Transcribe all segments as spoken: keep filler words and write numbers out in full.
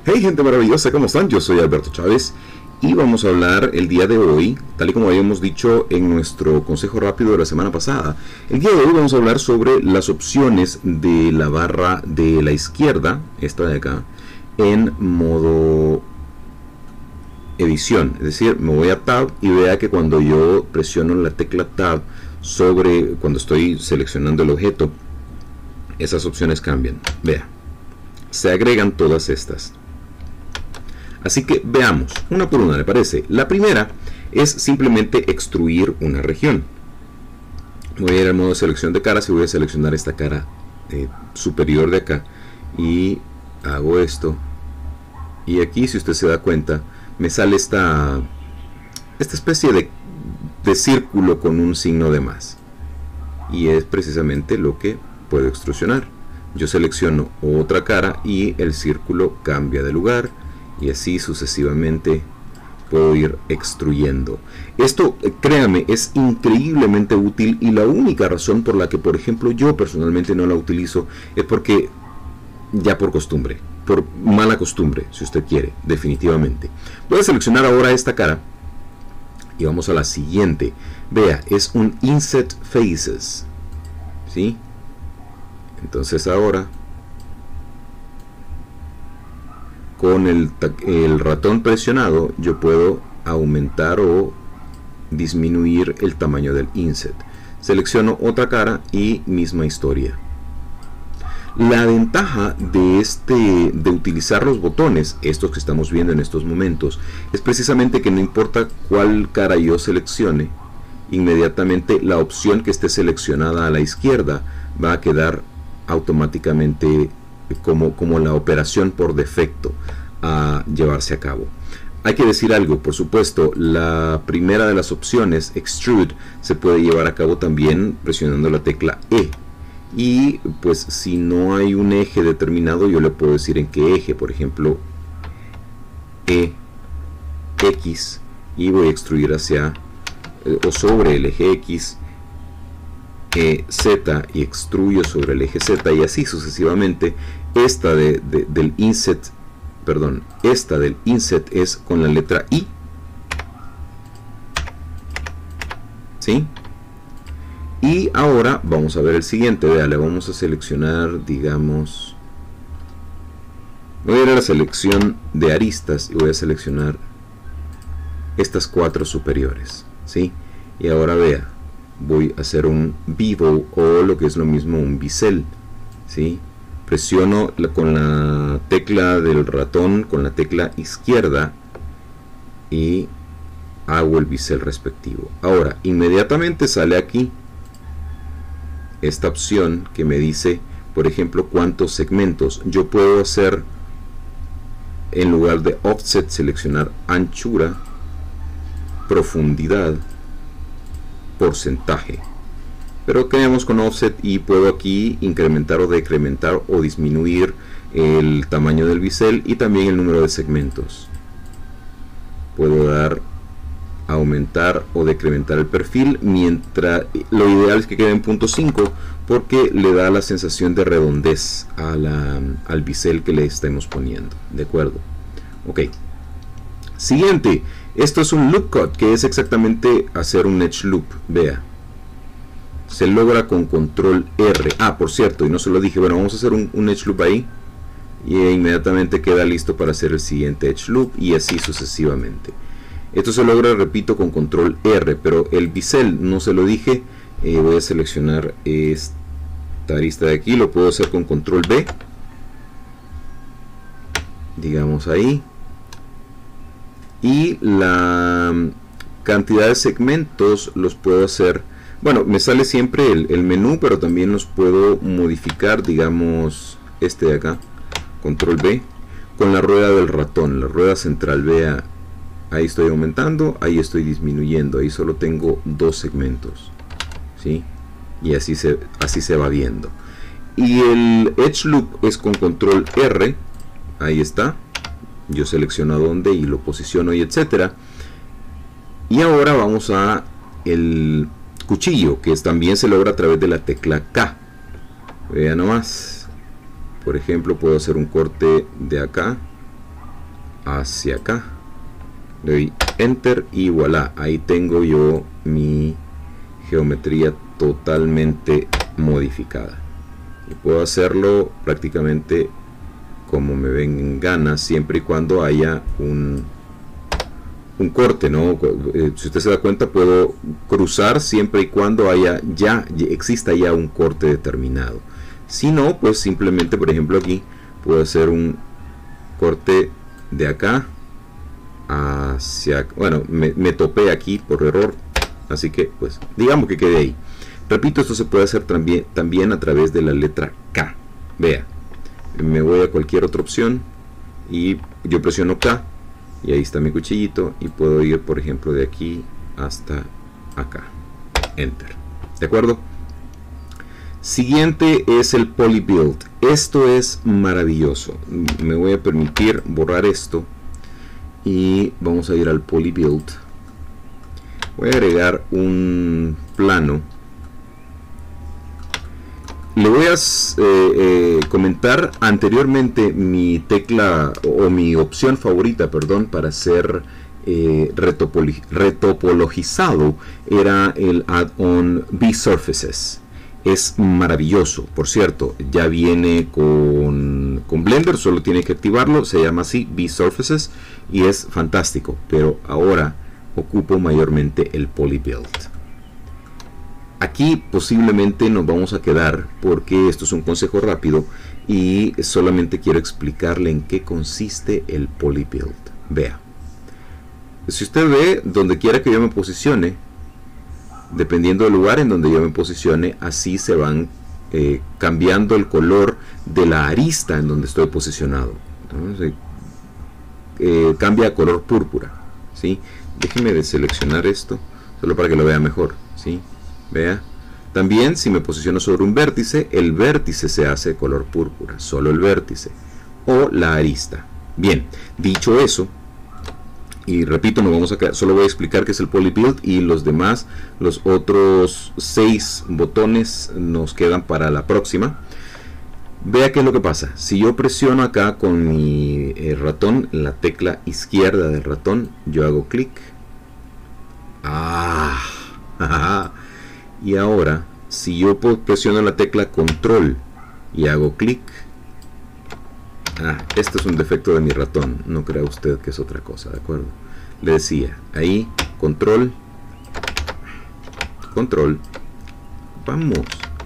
Hey gente maravillosa, ¿cómo están? Yo soy Alberto Chávez y vamos a hablar el día de hoy, tal y como habíamos dicho en nuestro consejo rápido de la semana pasada. El día de hoy vamos a hablar sobre las opciones de la barra de la izquierda, esta de acá, en modo edición. Es decir, me voy a Tab y vea que cuando yo presiono la tecla Tab sobre, cuando estoy seleccionando el objeto, esas opciones cambian. Vea, se agregan todas estas. Así que veamos, una por una, ¿le parece? La primera es simplemente extruir una región. Voy a ir al modo de selección de caras y voy a seleccionar esta cara eh, superior de acá. Y hago esto. Y aquí, si usted se da cuenta, me sale esta, esta especie de, de círculo con un signo de más. Y es precisamente lo que puedo extrusionar. Yo selecciono otra cara y el círculo cambia de lugar. Y así sucesivamente puedo ir extruyendo. Esto, créame, es increíblemente útil, y la única razón por la que, por ejemplo, yo personalmente no la utilizo es porque ya por costumbre, por mala costumbre, si usted quiere, definitivamente. Voy a seleccionar ahora esta cara y vamos a la siguiente. Vea, es un Inset Faces, ¿sí? Entonces ahora, con el, el ratón presionado, yo puedo aumentar o disminuir el tamaño del inset. Selecciono otra cara y misma historia. La ventaja de, este, de utilizar los botones, estos que estamos viendo en estos momentos, es precisamente que no importa cuál cara yo seleccione, inmediatamente la opción que esté seleccionada a la izquierda va a quedar automáticamente Como, como la operación por defecto a llevarse a cabo. Hay que decir algo, por supuesto, la primera de las opciones, Extrude, se puede llevar a cabo también presionando la tecla E. Y pues si no hay un eje determinado, yo le puedo decir en qué eje, por ejemplo, E, X, y voy a extruir hacia eh, o sobre el eje X, E, Z, y extruyo sobre el eje Z, y así sucesivamente. Esta de, de, del inset, perdón, esta del inset es con la letra I, ¿sí? Y ahora vamos a ver el siguiente. Vea, le vamos a seleccionar, digamos, voy a ir a la selección de aristas y voy a seleccionar estas cuatro superiores, ¿sí? Y ahora vea, voy a hacer un bevel, o lo que es lo mismo un bisel, ¿sí? Presiono la, con la tecla del ratón, con la tecla izquierda, y hago el bisel respectivo. Ahora inmediatamente sale aquí esta opción que me dice, por ejemplo, cuántos segmentos. Yo puedo hacer, en lugar de offset, seleccionar anchura, profundidad, porcentaje, pero quedamos con offset, y puedo aquí incrementar o decrementar o disminuir el tamaño del bisel y también el número de segmentos. Puedo dar aumentar o decrementar el perfil, mientras lo ideal es que quede en punto cinco porque le da la sensación de redondez a la, al bisel que le estemos poniendo. De acuerdo, ok. Siguiente, esto es un loop cut, que es exactamente hacer un edge loop. Vea, se logra con control R. Ah, por cierto, y no se lo dije, bueno, vamos a hacer un, un edge loop ahí, y inmediatamente queda listo para hacer el siguiente edge loop, y así sucesivamente. Esto se logra, repito, con control R, pero el bisel no se lo dije. Eh, voy a seleccionar esta arista de aquí, lo puedo hacer con control B, digamos ahí. Y la cantidad de segmentos los puedo hacer, bueno, me sale siempre el, el menú, pero también los puedo modificar, digamos este de acá, control B, con la rueda del ratón, la rueda central. Vea, ahí estoy aumentando, ahí estoy disminuyendo, ahí solo tengo dos segmentos, ¿sí? Y así se, así se va viendo. Y el edge loop es con control R, ahí está. Yo selecciono dónde y lo posiciono y etcétera. Y ahora vamos a el cuchillo, que es, también se logra a través de la tecla K. Vean nomás. Por ejemplo, puedo hacer un corte de acá hacia acá, le doy enter y voilà, ahí tengo yo mi geometría totalmente modificada. Y puedo hacerlo prácticamente como me ven en gana, siempre y cuando haya un, un corte, ¿no? Eh, si usted se da cuenta, puedo cruzar siempre y cuando haya ya, exista ya un corte determinado. Si no, pues simplemente, por ejemplo, aquí puedo hacer un corte de acá hacia, bueno, me, me topé aquí por error, así que pues digamos que quede ahí. Repito, esto se puede hacer también, también a través de la letra K. Vea, me voy a cualquier otra opción y yo presiono K y ahí está mi cuchillito y puedo ir, por ejemplo, de aquí hasta acá. Enter. ¿De acuerdo? Siguiente es el Poly Build. Esto es maravilloso. Me voy a permitir borrar esto y vamos a ir al Poly Build. Voy a agregar un plano. Le voy a eh, eh, comentar anteriormente mi tecla o mi opción favorita, perdón, para ser eh, retopoli retopologizado era el add-on B-Surfaces. Es maravilloso, por cierto, ya viene con, con Blender, solo tiene que activarlo, se llama así B-Surfaces y es fantástico, pero ahora ocupo mayormente el Poly Build. Aquí posiblemente nos vamos a quedar porque esto es un consejo rápido y solamente quiero explicarle en qué consiste el Poly Build. Vea, si usted ve, donde quiera que yo me posicione, dependiendo del lugar en donde yo me posicione, así se van eh, cambiando el color de la arista en donde estoy posicionado. Entonces, eh, cambia a color púrpura, ¿sí? Déjeme deseleccionar esto solo para que lo vea mejor, ¿sí? Vea, también si me posiciono sobre un vértice, el vértice se hace de color púrpura, solo el vértice o la arista. Bien, dicho eso, y repito, no vamos a quedar, solo voy a explicar qué es el Poly Build y los demás, los otros seis botones nos quedan para la próxima. Vea qué es lo que pasa. Si yo presiono acá con mi eh, ratón, la tecla izquierda del ratón, yo hago clic. Ah, y ahora, si yo presiono la tecla control y hago clic, ah, este es un defecto de mi ratón, no crea usted que es otra cosa, ¿de acuerdo? Le decía, ahí, control, control, vamos.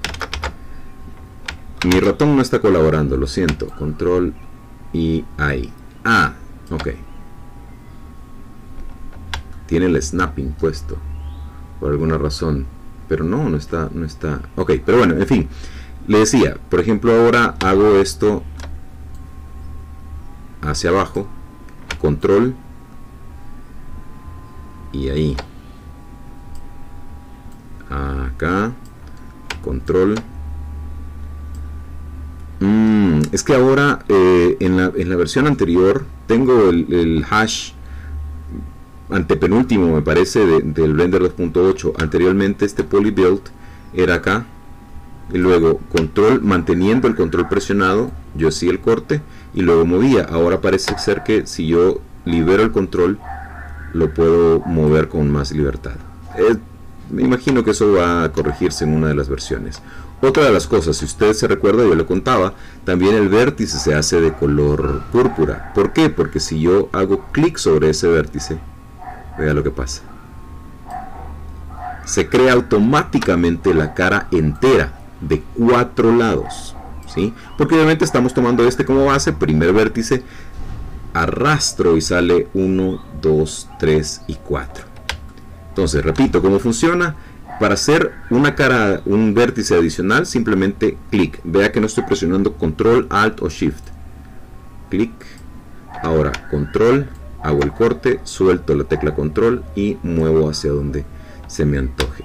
Mi ratón no está colaborando, lo siento, control y ahí. Ah, ok. Tiene el snapping puesto, por alguna razón. Pero no, no está, no está. Ok, pero bueno, en fin. Le decía, por ejemplo, ahora hago esto hacia abajo, control y ahí. Acá, control. Mm, es que ahora eh, en, la, en la versión anterior tengo el, el hash antepenúltimo, me parece, de, del Blender dos punto ocho. Anteriormente este Poly Build era acá y luego control, manteniendo el control presionado, yo hacía el corte y luego movía. Ahora parece ser que si yo libero el control lo puedo mover con más libertad. Eh, me imagino que eso va a corregirse en una de las versiones. Otra de las cosas, si usted se recuerda, yo le contaba, también el vértice se hace de color púrpura. ¿Por qué? Porque si yo hago clic sobre ese vértice, vea lo que pasa. Se crea automáticamente la cara entera de cuatro lados, ¿sí? Porque obviamente estamos tomando este como base, primer vértice, arrastro y sale uno, dos, tres y cuatro. Entonces, repito, ¿cómo funciona? Para hacer una cara, un vértice adicional, simplemente clic. Vea que no estoy presionando control, alt o shift. Clic. Ahora, control. Hago el corte, suelto la tecla control y muevo hacia donde se me antoje.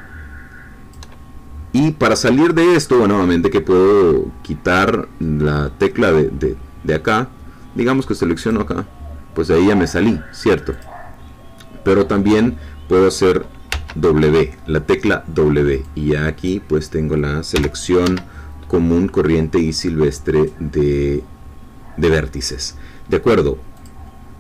Y para salir de esto, bueno, nuevamente que puedo quitar la tecla de, de, de acá. Digamos que selecciono acá, pues ahí ya me salí, ¿cierto? Pero también puedo hacer W, la tecla W. Y ya aquí pues tengo la selección común, corriente y silvestre de, de vértices. De acuerdo.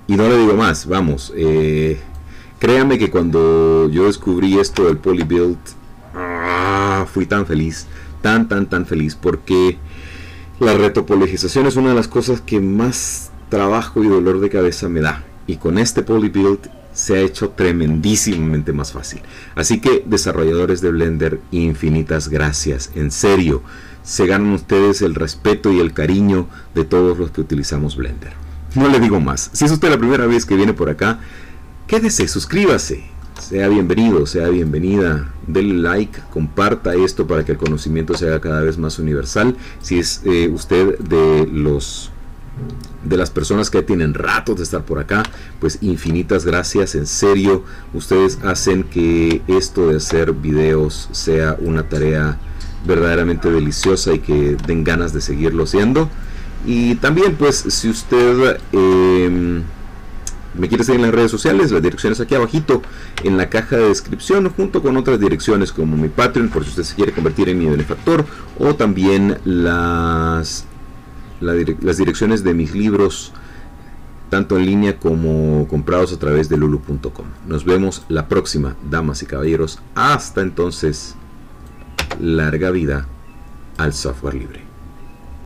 y no le digo más, vamos, eh, créanme que cuando yo descubrí esto del PolyBuild, ah, fui tan feliz, tan, tan, tan feliz, porque la retopologización es una de las cosas que más trabajo y dolor de cabeza me da, y con este PolyBuild se ha hecho tremendísimamente más fácil. Así que, desarrolladores de Blender, infinitas gracias, en serio, se ganan ustedes el respeto y el cariño de todos los que utilizamos Blender. No le digo más. Si es usted la primera vez que viene por acá, quédese, suscríbase, sea bienvenido, sea bienvenida, denle like, comparta esto para que el conocimiento se haga cada vez más universal. Si es eh, usted de los de las personas que tienen ratos de estar por acá, pues infinitas gracias, en serio, ustedes hacen que esto de hacer videos sea una tarea verdaderamente deliciosa y que den ganas de seguirlo haciendo. Y también, pues, si usted eh, me quiere seguir en las redes sociales, las direcciones aquí abajito en la caja de descripción, junto con otras direcciones como mi Patreon, por si usted se quiere convertir en mi benefactor, o también las La dire las direcciones de mis libros, tanto en línea como comprados a través de lulu punto com. Nos vemos la próxima, damas y caballeros. Hasta entonces, larga vida al software libre.